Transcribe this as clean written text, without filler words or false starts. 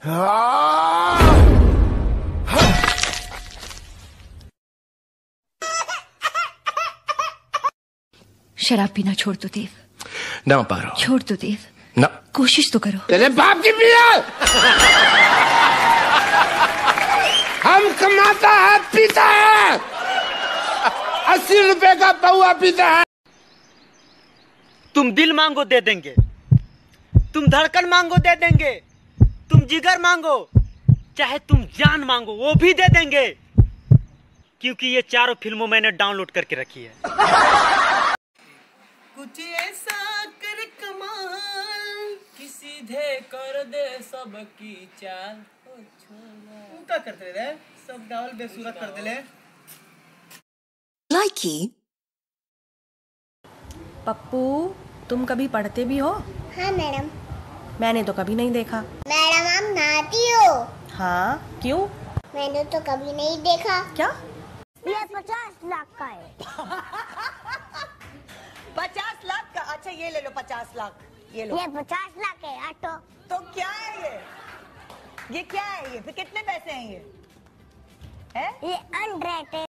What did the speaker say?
शराब पीना छोड़ दो देव। ना पारो। छोड़ दो देव। ना। कोशिश तो करो। तेरे बाप की पिया। हम कमाता है पीता है, 80 रुपए का पौआ पीता है। तुम दिल मांगो दे देंगे, तुम धड़कन मांगो दे देंगे, तुम जिगर मांगो, चाहे तुम जान मांगो वो भी दे देंगे, क्योंकि ये चारों फिल्मों मैंने डाउनलोड करके रखी है। कुछ ऐसा कर कमाल कि सीधे कर दे सबकी चाल। क्या करते रहे सब गावल बेसुरत कर देले। लाइकी पप्पू, तुम कभी पढ़ते भी हो? हाँ मैडम। मैंने तो कभी नहीं देखा। मैडम आप नहाती हो? हाँ, क्यों? मैंने तो कभी नहीं देखा। क्या? ये 50 लाख का है। 50 लाख का? अच्छा ये ले लो 50 लाख, ये लो। ये 50 लाख है ऑटो। तो क्या है ये क्या है ये? फिर कितने पैसे हैं ये? है? ये 100 है।